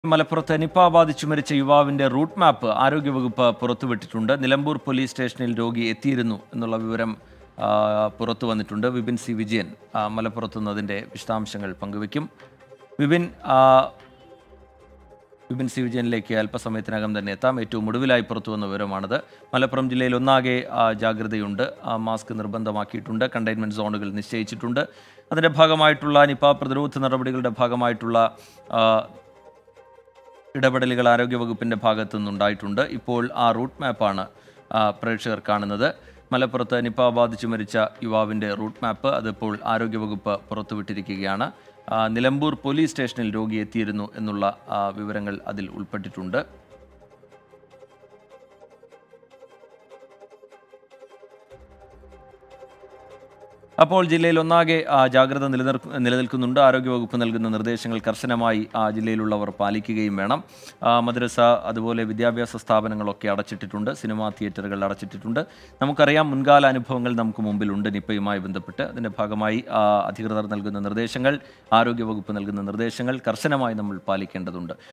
മലപ്പുറത്ത് നിപ ബാധിച്ചു മരിച്ച യുവാവിന്റെ റൂട്ട് മാപ്പ് ആരോഗ്യവകുപ്പ് പുറത്തുവിട്ടിട്ടുണ്ട്. നിലമ്പൂർ പോലീസ് സ്റ്റേഷനിൽ രോഗി എത്തിയിരുന്നു എന്നുള്ള വിവരം പുറത്തു വന്നിട്ടുണ്ട്. വിപിൻ സി വിജയൻ മലപ്പുറത്ത് നിന്ന് അതിൻ്റെ വിശദാംശങ്ങൾ പങ്കുവയ്ക്കും. വിപിൻ സി വിജയനിലേക്ക് അല്പസമയത്തിനകം തന്നെ എത്താം. ഏറ്റവും ഒടുവിലായി പുറത്തു വന്ന വിവരമാണിത്. മലപ്പുറം ജില്ലയിൽ ഒന്നാകെ ജാഗ്രതയുണ്ട്. മാസ്ക് നിർബന്ധമാക്കിയിട്ടുണ്ട്. കണ്ടെയ്ൻമെൻറ്റ് സോണുകൾ നിശ്ചയിച്ചിട്ടുണ്ട്. അതിൻ്റെ ഭാഗമായിട്ടുള്ള നിപ പ്രതിരോധ നടപടികളുടെ ഭാഗമായിട്ടുള്ള ഇടപെടലുകൾ ആരോഗ്യവകുപ്പിൻ്റെ ഭാഗത്തു നിന്നുണ്ടായിട്ടുണ്ട്. ഇപ്പോൾ ആ റൂട്ട് മാപ്പാണ് പ്രേക്ഷകർ കാണുന്നത്. മലപ്പുറത്ത് നിപ ബാധിച്ചു മരിച്ച യുവാവിൻ്റെ റൂട്ട് മാപ്പ് അതിപ്പോൾ ആരോഗ്യവകുപ്പ് പുറത്തുവിട്ടിരിക്കുകയാണ്. നിലമ്പൂർ പോലീസ് സ്റ്റേഷനിൽ രോഗി എത്തിയിരുന്നു എന്നുള്ള വിവരങ്ങൾ അതിൽ ഉൾപ്പെട്ടിട്ടുണ്ട്. അപ്പോൾ ജില്ലയിൽ ഒന്നാകെ ജാഗ്രത നിലനിൽക്കുന്നുണ്ട്. ആരോഗ്യവകുപ്പ് നൽകുന്ന നിർദ്ദേശങ്ങൾ കർശനമായി ജില്ലയിലുള്ളവർ പാലിക്കുകയും വേണം. മദ്രസ അതുപോലെ വിദ്യാഭ്യാസ സ്ഥാപനങ്ങളൊക്കെ അടച്ചിട്ടിട്ടുണ്ട്. സിനിമാ തിയേറ്ററുകൾ അടച്ചിട്ടിട്ടുണ്ട്. നമുക്കറിയാം, മുൻകാല അനുഭവങ്ങൾ നമുക്ക് മുമ്പിലുണ്ട് നിപയുമായി ബന്ധപ്പെട്ട്. അതിൻ്റെ ഭാഗമായി അധികൃതർ നൽകുന്ന നിർദ്ദേശങ്ങൾ, ആരോഗ്യവകുപ്പ് നൽകുന്ന നിർദ്ദേശങ്ങൾ കർശനമായി നമ്മൾ പാലിക്കേണ്ടതുണ്ട്.